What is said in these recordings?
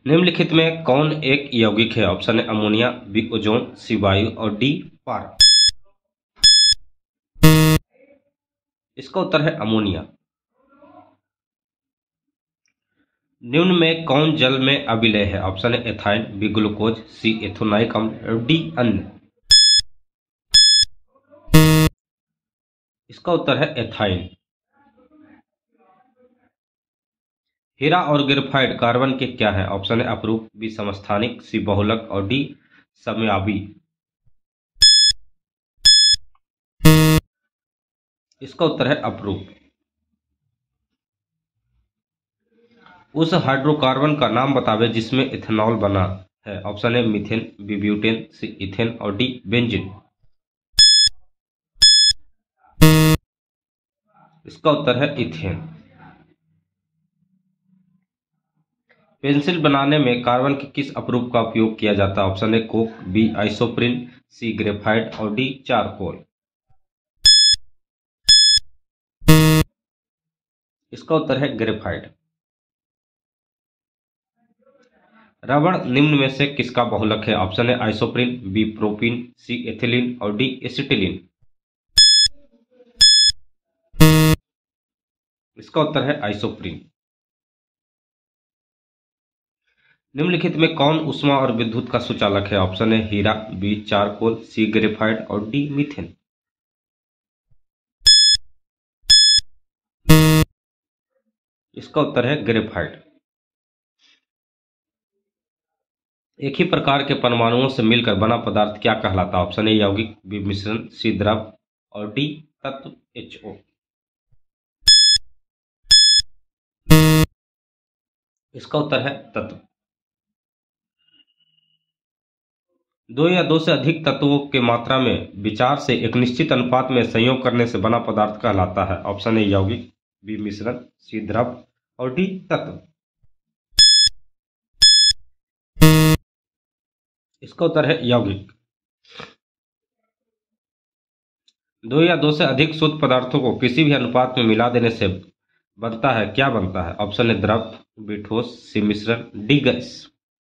निम्नलिखित में कौन एक यौगिक है? ऑप्शन है अमोनिया, बी ओजोन, सी वायु और डी पारा। इसका उत्तर है अमोनिया। निम्न में कौन जल में अविलय है? ऑप्शन है ethyne, B glucose, C ethanoic अम्ल और डी अन्य। इसका उत्तर है एथाइन। हीरा और ग्रेफाइट कार्बन के क्या है? ऑप्शन है अपरूप, बी समस्थानिक, सी बहुलक और डी समयावी। इसका उत्तर है अपरूप। उस हाइड्रोकार्बन का नाम बतावे जिसमें इथेनॉल बना है। ऑप्शन है methane, B butane, C ethane और डी बेंजीन। इसका उत्तर है इथेन। पेंसिल बनाने में कार्बन के किस अपरूप का उपयोग किया जाता है? ऑप्शन है coke, B isoprene, C graphite और डी चारकोल। इसका उत्तर है ग्रेफाइट। रबड़ निम्न में से किसका बहुलक है? ऑप्शन है isoprene, B propene, C ethylene और डी एसिटिलीन। इसका उत्तर है आइसोप्रीन। निम्नलिखित में कौन ऊष्मा और विद्युत का सुचालक है? ऑप्शन है हीरा, बी चारकोल, सी ग्रेफाइट और डी मीथेन। इसका उत्तर है ग्रेफाइट। एक ही प्रकार के परमाणुओं से मिलकर बना पदार्थ क्या कहलाता है? ऑप्शन है यौगिक, बी मिश्रण, सी द्रव और डी तत्व HO। इसका उत्तर है तत्व। दो या दो से अधिक तत्वों के मात्रा में विचार से एक निश्चित अनुपात में संयोग करने से बना पदार्थ कहलाता है। ऑप्शन है यौगिक, बी मिश्रण, सी द्रव और डी तत्व। इसका उत्तर है यौगिक। दो या दो से अधिक शुद्ध पदार्थों को किसी भी अनुपात में मिला देने से बनता है, क्या बनता है? ऑप्शन है द्रव, बी ठोस, सी मिश्रण, डी गैस।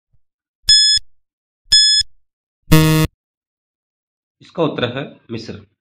इसका उत्तर है मिश्रण।